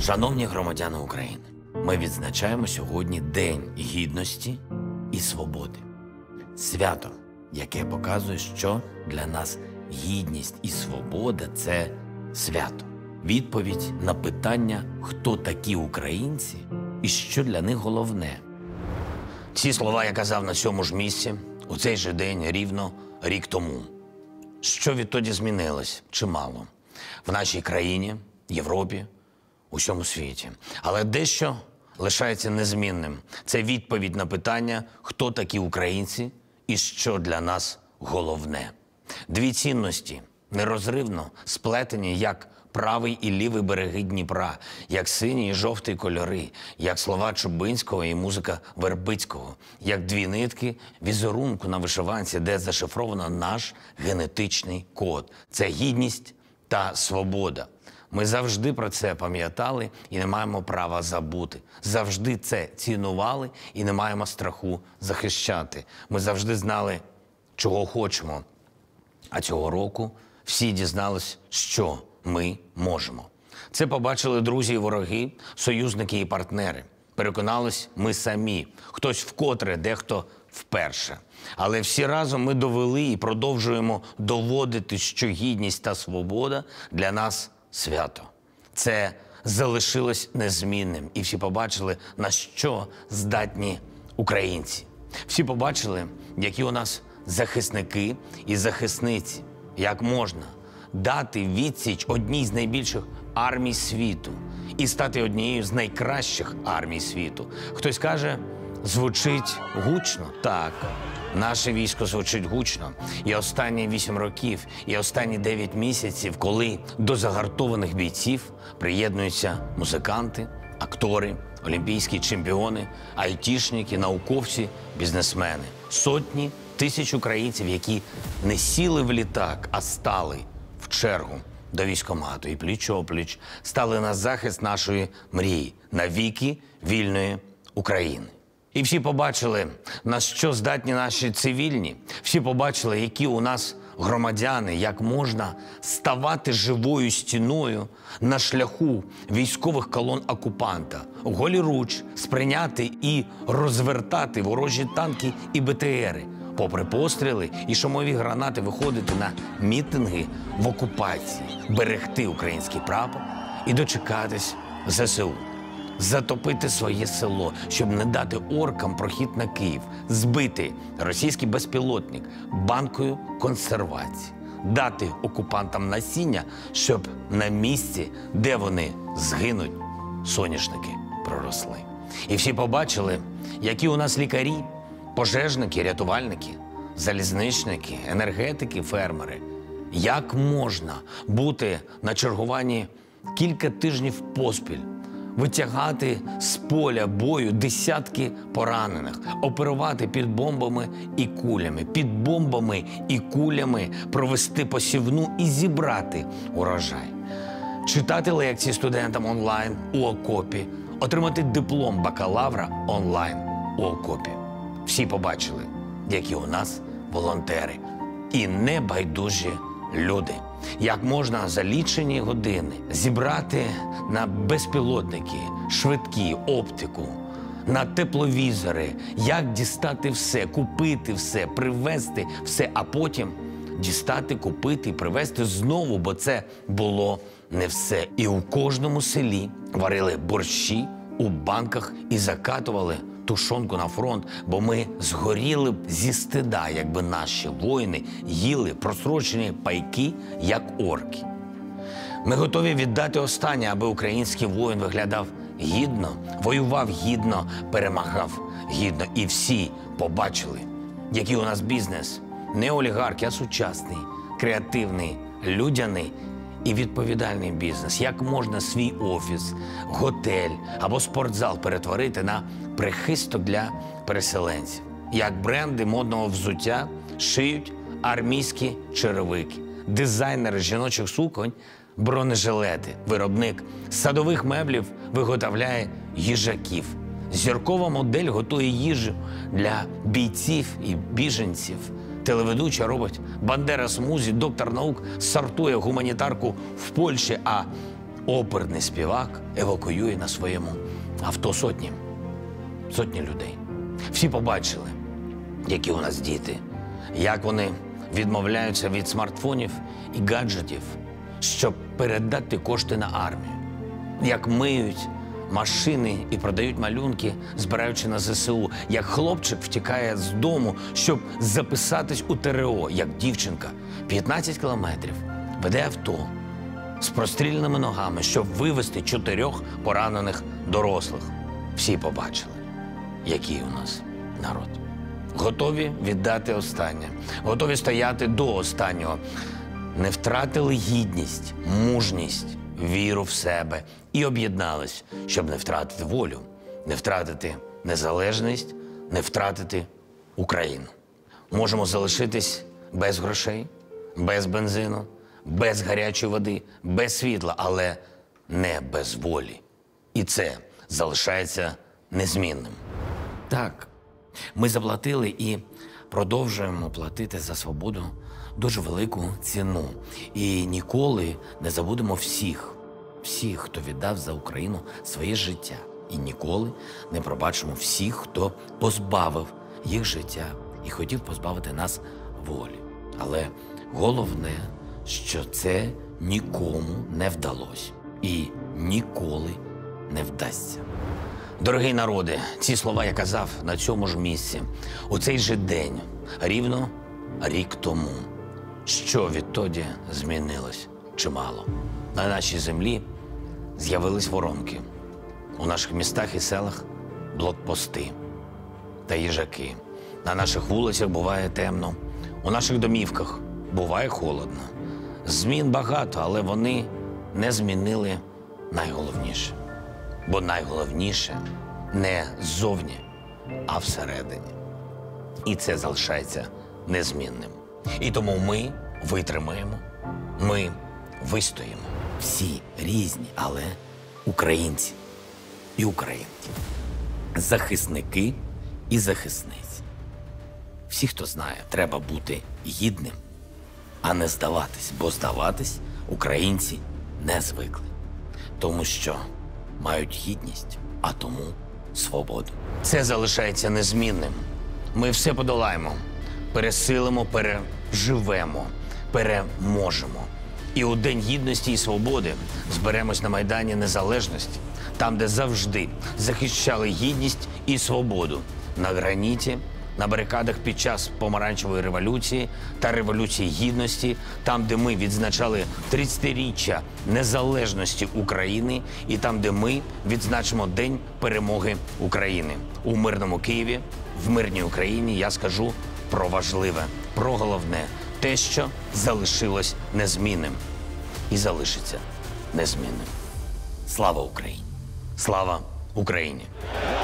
Шановні громадяни України, ми відзначаємо сьогодні День Гідності і Свободи. Свято, яке показує, що для нас гідність і свобода – це свято. Відповідь на питання, хто такі українці і що для них головне. Ці слова я казав на цьому ж місці, у цей же день, рівно рік тому. Що відтоді змінилось? Чимало. В нашій країні, Європі, у всьому світі. Але дещо лишається незмінним. Це відповідь на питання, хто такі українці і що для нас головне. Дві цінності нерозривно сплетені, як правий і лівий береги Дніпра, як синій і жовтий кольори, як слова Чубинського і музика Вербицького, як дві нитки візерунку на вишиванці, де зашифровано наш генетичний код. Це гідність та свобода. Ми завжди про це пам'ятали і не маємо права забути. Завжди це цінували і не маємо страху захищати. Ми завжди знали, чого хочемо. А цього року всі дізнались, що ми можемо. Це побачили друзі і вороги, союзники і партнери. Переконались ми самі. Хтось вкотре, дехто вперше. Але всі разом ми довели і продовжуємо доводити, що гідність та свобода для нас свято. Це залишилось незмінним. І всі побачили, на що здатні українці. Всі побачили, які у нас захисники і захисниці. Як можна дати відсіч одній з найбільших армій світу і стати однією з найкращих армій світу. Хтось каже, звучить гучно. Так, наше військо звучить гучно. І останні 8 років, і останні 9 місяців, коли до загартованих бійців приєднуються музиканти, актори, олімпійські чемпіони, айтішники, науковці, бізнесмени. Сотні тисяч українців, які не сіли в літак, а стали в чергу до військкомату і пліч-опліч стали на захист нашої мрії – навіки вільної України. І всі побачили, на що здатні наші цивільні. Всі побачили, які у нас громадяни, як можна ставати живою стіною на шляху військових колон окупанта, голіруч сприйняти і розвертати ворожі танки і БТРи, попри постріли і шумові гранати виходити на мітинги в окупації, берегти український прапор і дочекатись ЗСУ. Затопити своє село, щоб не дати оркам прохід на Київ, збити російський безпілотник банкою консервації, дати окупантам насіння, щоб на місці, де вони згинуть, соняшники проросли. І всі побачили, які у нас лікарі, пожежники, рятувальники, залізничники, енергетики, фермери. Як можна бути на чергуванні кілька тижнів поспіль, витягати з поля бою десятки поранених, оперувати під бомбами і кулями, провести посівну і зібрати урожай, читати лекції студентам онлайн у окопі, отримати диплом бакалавра онлайн у окопі. Всі побачили, які у нас волонтери і небайдужі люди. Як можна за лічені години зібрати на безпілотники, швидкі, оптику, на тепловізори, як дістати все, купити все, привезти все, а потім дістати, купити і привезти знову, бо це було не все. І у кожному селі варили борщі у банках і закатували тушонку на фронт, бо ми згоріли б зі стида, якби наші воїни їли просрочені пайки, як орки. Ми готові віддати останнє, аби український воїн виглядав гідно, воював гідно, перемагав гідно. І всі побачили, який у нас бізнес. Не олігархи, а сучасний, креативний, людяний і відповідальний бізнес. Як можна свій офіс, готель або спортзал перетворити на прихисток для переселенців. Як бренди модного взуття шиють армійські черевики, дизайнери жіночих суконь – бронежилети, виробник садових меблів виготовляє їжаків. Зіркова модель готує їжу для бійців і біженців. Телеведуча робить Бандера смузі, доктор наук сортує гуманітарку в Польщі, а оперний співак евакуює на своєму авто сотні людей. Всі побачили, які у нас діти, як вони відмовляються від смартфонів і гаджетів, щоб передати кошти на армію, як миють машини і продають малюнки, збираючи на ЗСУ, як хлопчик втікає з дому, щоб записатись у ТРО, як дівчинка 15 кілометрів веде авто з простріляними ногами, щоб вивезти 4 поранених дорослих. Всі побачили, який у нас народ. Готові віддати останнє, готові стояти до останнього. Не втратили гідність, мужність, віру в себе і об'єднались, щоб не втратити волю, не втратити незалежність, не втратити Україну. Можемо залишитись без грошей, без бензину, без гарячої води, без світла, але не без волі. І це залишається незмінним. Так, ми заплатили і продовжуємо платити за свободу дуже велику ціну. І ніколи не забудемо всіх, хто віддав за Україну своє життя. І ніколи не пробачимо всіх, хто позбавив їх життя і хотів позбавити нас волі. Але головне, що це нікому не вдалося і ніколи не вдасться. Дорогий народе, ці слова я казав на цьому ж місці, у цей же день, рівно рік тому. Що відтоді змінилось? Чимало. На нашій землі з'явились воронки. У наших містах і селах блокпости та їжаки. На наших вулицях буває темно, у наших домівках буває холодно. Змін багато, але вони не змінили найголовніше. Бо найголовніше не ззовні, а всередині. І це залишається незмінним. І тому ми витримаємо, ми вистоїмо. Всі різні, але українці і українки. Захисники і захисниці. Всі, хто знає, треба бути гідним, а не здаватись. Бо здаватись українці не звикли. Тому що мають гідність, а тому свободу. Це залишається незмінним. Ми все подолаємо, пересилимо, переживемо, переможемо. І у День Гідності і Свободи зберемось на Майдані Незалежності, там, де завжди захищали гідність і свободу. На граніті, на барикадах під час Помаранчевої революції та Революції Гідності, там, де ми відзначали 30-річчя незалежності України, і там, де ми відзначимо День перемоги України. У мирному Києві, в мирній Україні я скажу про важливе, про головне, те, що залишилось незмінним і залишиться незмінним. Слава Україні! Слава Україні!